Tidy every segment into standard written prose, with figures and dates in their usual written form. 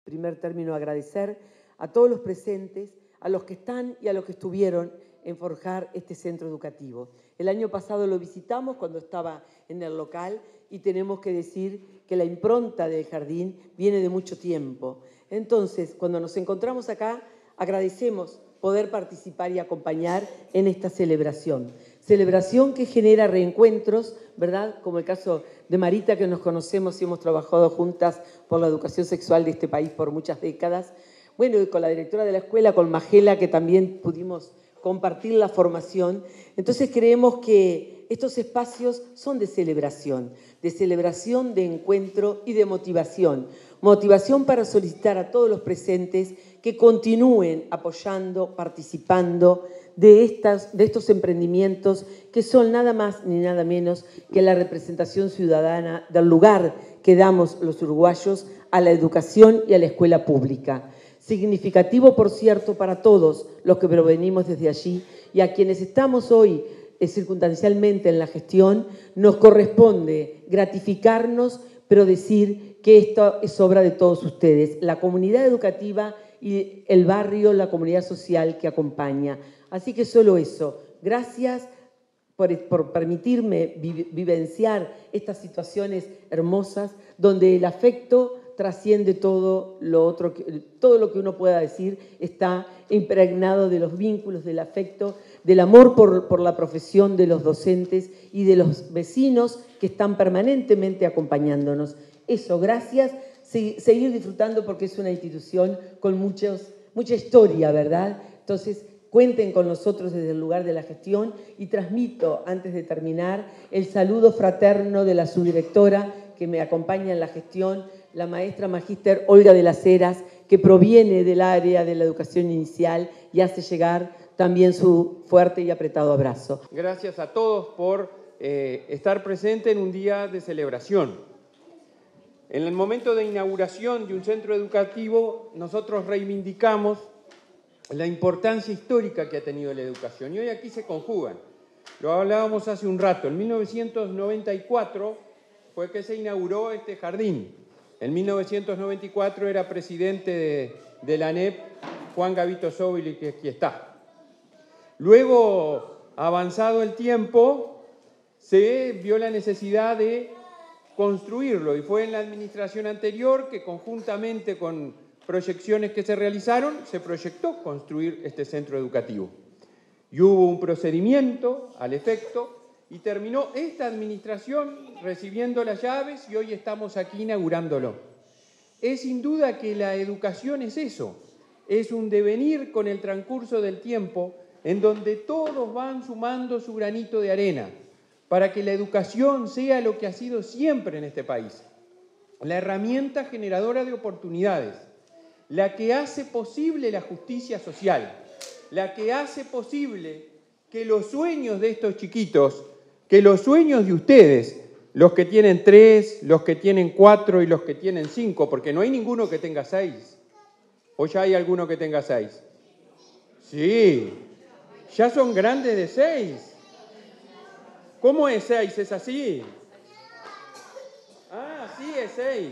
primer término, agradecer a todos los presentes, a los que están y a los que estuvieron en forjar este centro educativo. El año pasado lo visitamos cuando estaba en el local y tenemos que decir que la impronta del jardín viene de mucho tiempo. Entonces, cuando nos encontramos acá, agradecemos poder participar y acompañar en esta celebración. Celebración que genera reencuentros, ¿verdad? Como el caso de Marita, que nos conocemos y hemos trabajado juntas por la educación sexual de este país por muchas décadas. Bueno, y con la directora de la escuela, con Magela, que también pudimos compartir la formación. Entonces creemos que estos espacios son de celebración, de encuentro y de motivación. Motivación para solicitar a todos los presentes que continúen apoyando, participando de estos emprendimientos que son nada más ni nada menos que la representación ciudadana del lugar que damos los uruguayos a la educación y a la escuela pública. Significativo, por cierto, para todos los que provenimos desde allí y a quienes estamos hoy circunstancialmente en la gestión, nos corresponde gratificarnos, pero decir que esto es obra de todos ustedes, la comunidad educativa y el barrio, la comunidad social que acompaña. Así que solo eso. Gracias por permitirme vivenciar estas situaciones hermosas donde el afecto trasciende todo lo que uno pueda decir, está impregnado de los vínculos, del afecto, del amor por la profesión de los docentes y de los vecinos que están permanentemente acompañándonos. Eso, gracias. Seguir disfrutando porque es una institución con mucha historia, ¿verdad? Entonces, cuenten con nosotros desde el lugar de la gestión y transmito, antes de terminar, el saludo fraterno de la subdirectora que me acompaña en la gestión, la maestra magíster Olga de las Heras, que proviene del área de la educación inicial y hace llegar también su fuerte y apretado abrazo. Gracias a todos por estar presente en un día de celebración. En el momento de inauguración de un centro educativo, nosotros reivindicamos la importancia histórica que ha tenido la educación. Y hoy aquí se conjugan. Lo hablábamos hace un rato. En 1994 fue que se inauguró este jardín. En 1994 era presidente de la ANEP Juan Gavito Sóbili, que aquí está. Luego, avanzado el tiempo, se vio la necesidad de construirlo y fue en la administración anterior que conjuntamente con proyecciones que se realizaron, se proyectó construir este centro educativo. Y hubo un procedimiento al efecto y terminó esta administración recibiendo las llaves y hoy estamos aquí inaugurándolo. Es sin duda que la educación es eso, es un devenir con el transcurso del tiempo en donde todos van sumando su granito de arena para que la educación sea lo que ha sido siempre en este país, la herramienta generadora de oportunidades, la que hace posible la justicia social, la que hace posible que los sueños de estos chiquitos, que los sueños de ustedes, los que tienen 3, los que tienen 4 y los que tienen 5, porque no hay ninguno que tenga 6. ¿O ya hay alguno que tenga 6? Sí, ya son grandes de 6. ¿Cómo es 6? ¿Es así? Ah, sí, es 6.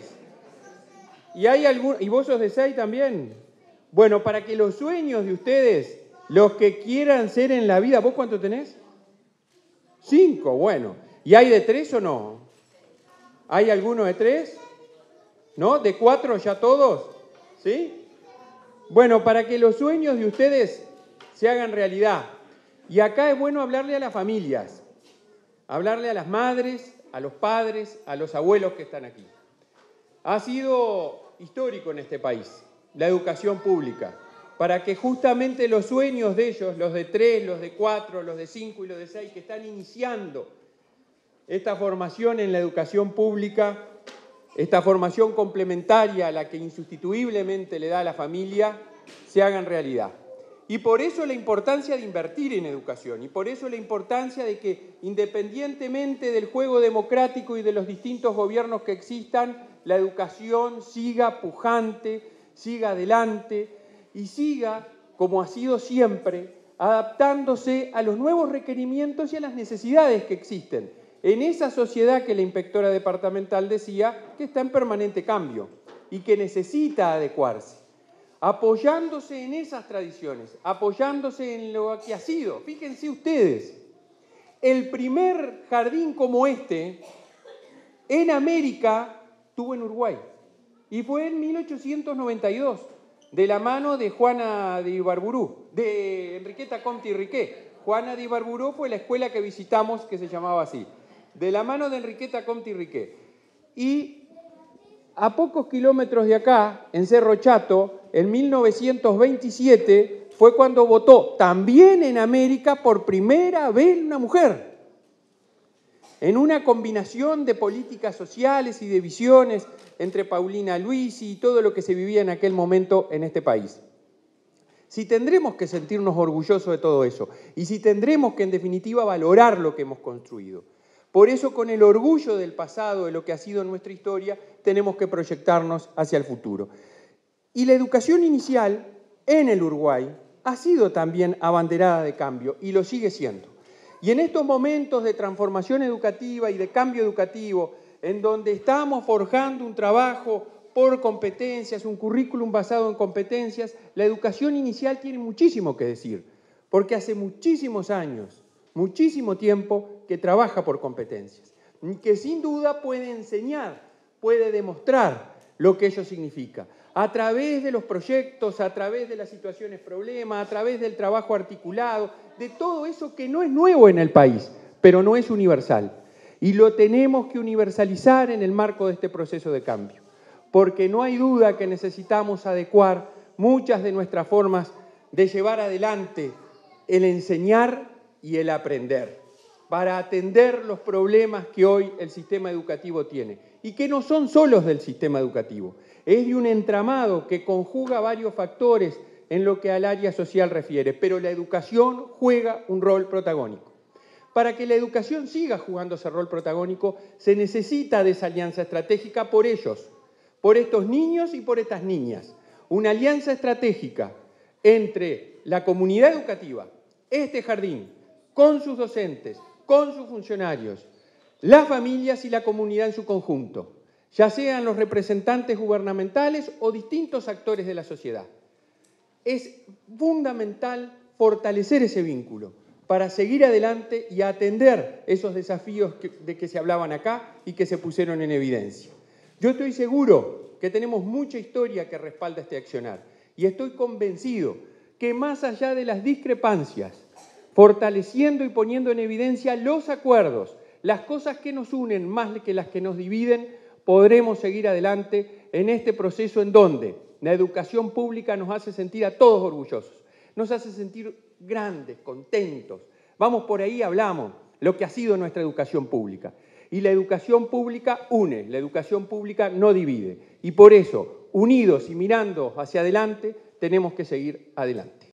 ¿Y vos sos de 6 también? Bueno, para que los sueños de ustedes, los que quieran ser en la vida, ¿vos cuánto tenés? 5, bueno. ¿Y hay de 3 o no? ¿Hay alguno de 3? ¿No? ¿De 4 ya todos? ¿Sí? Bueno, para que los sueños de ustedes se hagan realidad. Y acá es bueno hablarle a las familias, hablarle a las madres, a los padres, a los abuelos que están aquí. Ha sido histórico en este país la educación pública, para que justamente los sueños de ellos, los de 3, los de 4, los de 5 y los de 6, que están iniciando esta formación en la educación pública, esta formación complementaria a la que insustituiblemente le da a la familia, se hagan realidad. Y por eso la importancia de invertir en educación, y por eso la importancia de que, independientemente del juego democrático y de los distintos gobiernos que existan, la educación siga pujante, siga adelante y siga, como ha sido siempre, adaptándose a los nuevos requerimientos y a las necesidades que existen en esa sociedad que la inspectora departamental decía que está en permanente cambio y que necesita adecuarse, apoyándose en esas tradiciones, apoyándose en lo que ha sido. Fíjense ustedes, el primer jardín como este en América tuvo en Uruguay y fue en 1892, de la mano de Juana de Ibarburú, de Enriqueta Comte y Riquet. Juana de Ibarburú fue la escuela que visitamos que se llamaba así, de la mano de Enriqueta Comte y Riquet. Y a pocos kilómetros de acá, en Cerro Chato, en 1927, fue cuando votó también en América por primera vez una mujer. En una combinación de políticas sociales y de visiones entre Paulina Luisi y todo lo que se vivía en aquel momento en este país. Si tendremos que sentirnos orgullosos de todo eso y si tendremos que en definitiva valorar lo que hemos construido. Por eso, con el orgullo del pasado, de lo que ha sido nuestra historia, tenemos que proyectarnos hacia el futuro. Y la educación inicial en el Uruguay ha sido también abanderada de cambio y lo sigue siendo. Y en estos momentos de transformación educativa y de cambio educativo, en donde estamos forjando un trabajo por competencias, un currículum basado en competencias, la educación inicial tiene muchísimo que decir, porque hace muchísimos años, muchísimo tiempo que trabaja por competencias, y que sin duda puede enseñar, puede demostrar lo que ello significa, a través de los proyectos, a través de las situaciones problema, a través del trabajo articulado, de todo eso que no es nuevo en el país, pero no es universal. Y lo tenemos que universalizar en el marco de este proceso de cambio, porque no hay duda que necesitamos adecuar muchas de nuestras formas de llevar adelante el enseñar y el aprender, para atender los problemas que hoy el sistema educativo tiene, y que no son solos del sistema educativo, es de un entramado que conjuga varios factores en lo que al área social refiere, pero la educación juega un rol protagónico. Para que la educación siga jugando ese rol protagónico, se necesita de esa alianza estratégica por ellos, por estos niños y por estas niñas. Una alianza estratégica entre la comunidad educativa, este jardín, con sus docentes, con sus funcionarios, las familias y la comunidad en su conjunto, ya sean los representantes gubernamentales o distintos actores de la sociedad. Es fundamental fortalecer ese vínculo para seguir adelante y atender esos desafíos de que se hablaban acá y que se pusieron en evidencia. Yo estoy seguro que tenemos mucha historia que respalda este accionar y estoy convencido que más allá de las discrepancias, fortaleciendo y poniendo en evidencia los acuerdos, las cosas que nos unen más que las que nos dividen, podremos seguir adelante en este proceso en donde la educación pública nos hace sentir a todos orgullosos, nos hace sentir grandes, contentos. Vamos por ahí, hablamos lo que ha sido nuestra educación pública. Y la educación pública une, la educación pública no divide. Y por eso, unidos y mirando hacia adelante, tenemos que seguir adelante.